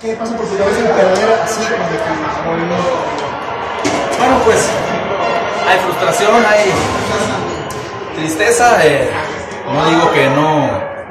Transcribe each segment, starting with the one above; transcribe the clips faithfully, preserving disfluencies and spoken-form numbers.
¿Qué pasa por tu cabeza en perder así como de que... Bueno, pues hay frustración, hay tristeza. Eh, no digo que no,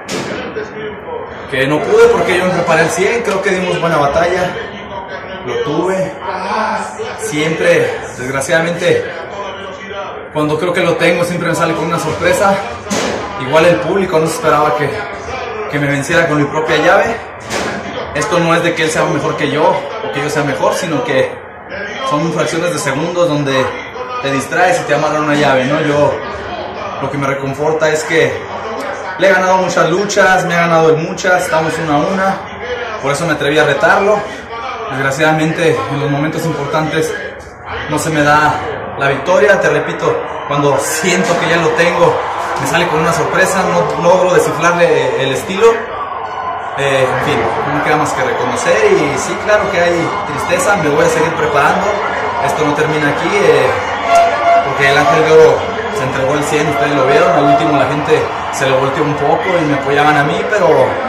que no pude porque yo me preparé al cien, creo que dimos buena batalla, lo tuve. Siempre, desgraciadamente, cuando creo que lo tengo, siempre me sale con una sorpresa. Igual el público no se esperaba que, que me venciera con mi propia llave. Esto no es de que él sea mejor que yo o que yo sea mejor, sino que son fracciones de segundos donde te distraes y te amarran una llave, ¿no? Yo, lo que me reconforta es que le he ganado muchas luchas, me ha ganado en muchas, estamos una a una, por eso me atreví a retarlo. Desgraciadamente, en los momentos importantes no se me da la victoria. Te repito, cuando siento que ya lo tengo, me sale con una sorpresa, no logro descifrarle el estilo. Eh, en fin, no me queda más que reconocer y sí, claro que hay tristeza, me voy a seguir preparando, esto no termina aquí, eh, porque el Ángel de Oro se entregó el cien, ustedes lo vieron, al último la gente se lo volteó un poco y me apoyaban a mí, pero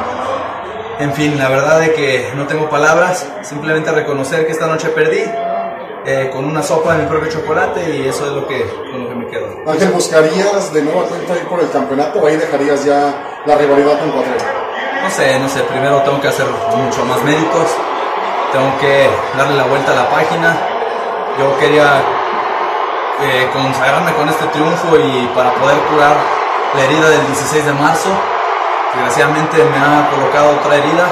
en fin, la verdad es que no tengo palabras, simplemente reconocer que esta noche perdí, eh, con una sopa de mi propio chocolate y eso es lo que, con lo que me quedo. Ángel, ¿buscarías de nueva cuenta ir por el campeonato o ahí dejarías ya la rivalidad con Cuatrero? No sé, no sé, primero tengo que hacer mucho más méritos, tengo que darle la vuelta a la página. Yo quería eh, consagrarme con este triunfo y para poder curar la herida del dieciséis de marzo. Desgraciadamente me ha colocado otra herida,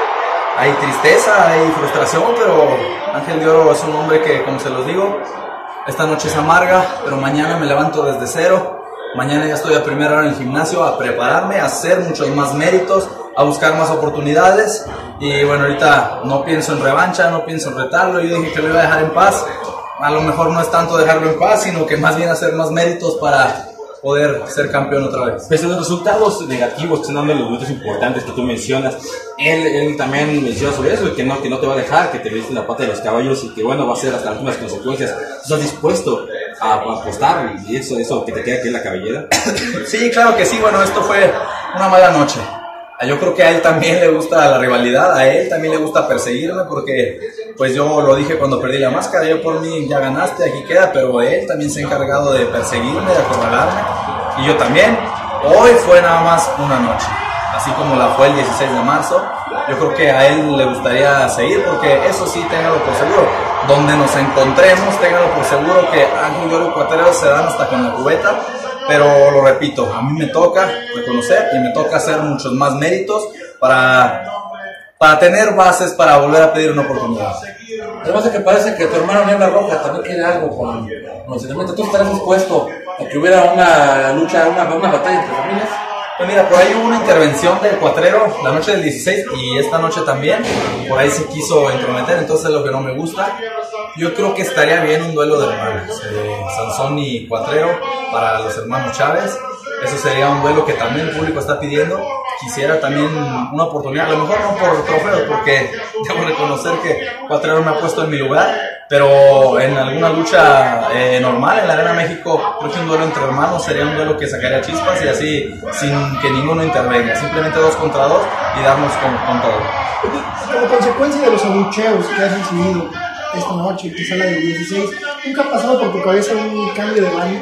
hay tristeza, hay frustración, pero Ángel de Oro es un hombre que, como se los digo, esta noche es amarga, pero mañana me levanto desde cero. Mañana ya estoy a primera hora en el gimnasio a prepararme, a hacer muchos más méritos, a buscar más oportunidades. Y bueno, ahorita no pienso en revancha, no pienso en retarlo. Yo dije que lo iba a dejar en paz. A lo mejor no es tanto dejarlo en paz, sino que más bien hacer más méritos para poder ser campeón otra vez. Pese a los resultados negativos que están dando los momentos importantes que tú mencionas, él, él también menciona sobre eso, que no, que no te va a dejar, que te le diste la pata de los caballos y que bueno, va a ser hasta las últimas consecuencias. ¿Estás dispuesto a, a apostar y eso, eso que te queda aquí en la cabellera? Sí, claro que sí. Bueno, esto fue una mala noche. Yo creo que a él también le gusta la rivalidad, a él también le gusta perseguirme porque pues yo lo dije cuando perdí la máscara, yo por mí ya ganaste, aquí queda, pero él también se ha encargado de perseguirme, de acorralarme y yo también. Hoy fue nada más una noche, así como la fue el dieciséis de marzo, yo creo que a él le gustaría seguir porque eso sí, téngalo por seguro, donde nos encontremos, téngalo por seguro que Ángel de Oro y Cuatrero se dan hasta con la cubeta. Pero lo repito, a mí me toca reconocer y me toca hacer muchos más méritos para, para tener bases para volver a pedir una oportunidad. Además de que parece que tu hermano Niebla Roja también quiere algo con, con los elementos. ¿Tú estarás dispuesto a que hubiera una lucha, una, una batalla entre familias? Pues mira, por ahí hubo una intervención del Cuatrero la noche del dieciséis y esta noche también. Por ahí se quiso entrometer, entonces es lo que no me gusta. Yo creo que estaría bien un duelo de hermanos, eh, Sansón y Cuatrero para los hermanos Chávez. Eso sería un duelo que también el público está pidiendo. Quisiera también una oportunidad, a lo mejor no por trofeos, porque debo reconocer que Cuatrero me ha puesto en mi lugar, pero en alguna lucha eh, normal en la Arena México, creo que un duelo entre hermanos sería un duelo que sacaría chispas y así sin que ninguno intervenga, simplemente dos contra dos y darnos con, con todo. Como consecuencia de los abucheos que has recibido esta noche, quizá la del dieciséis, ¿nunca ha pasado por tu cabeza un cambio de bando?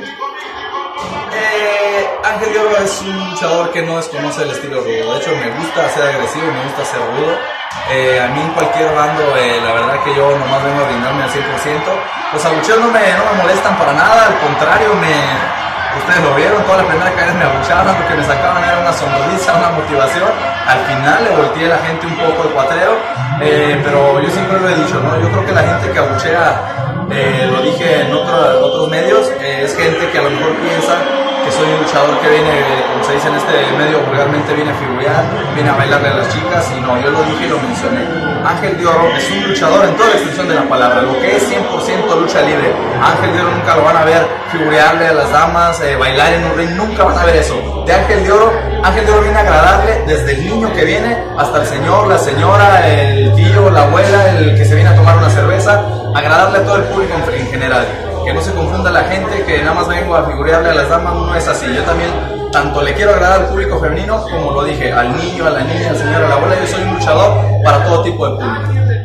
Eh, Ángel de Oro es un luchador que no desconoce el estilo rudo. De hecho, me gusta ser agresivo, me gusta ser rudo. Eh, a mí en cualquier bando, eh, la verdad que yo nomás vengo a brindarme al cien por ciento. Los abucheos no me, no me molestan para nada, al contrario, me, ustedes lo vieron, toda la primera vez me abuchaban, lo que me sacaban era una sonrisa, una motivación. Al final le volteé a la gente un poco el Cuatrero, eh, pero yo siempre lo he dicho, ¿no? Yo creo que la gente que abuchea, eh, lo dije en otro, otros medios, eh, es gente que a lo mejor piensa que soy un luchador que viene, como se dice en este medio vulgarmente, viene a figurear, viene a bailarle a las chicas, y no, yo lo dije y lo mencioné. Ángel de Oro es un luchador en toda la extensión de la palabra, lo que es cien por ciento lucha libre. Ángel de Oro nunca lo van a ver figurearle a las damas, eh, bailar en un ring, nunca van a ver eso. De Ángel de Oro, Ángel de Oro viene a agradarle desde el niño que viene hasta el señor, la señora, el tío, la abuela, el que se viene a tomar una cerveza, agradarle a todo el público en general. Que no se confunda la gente, que nada más vengo a figurearle a las damas, no es así. Yo también tanto le quiero agradar al público femenino, como lo dije, al niño, a la niña, al señor, a la abuela. Yo soy un luchador para todo tipo de público.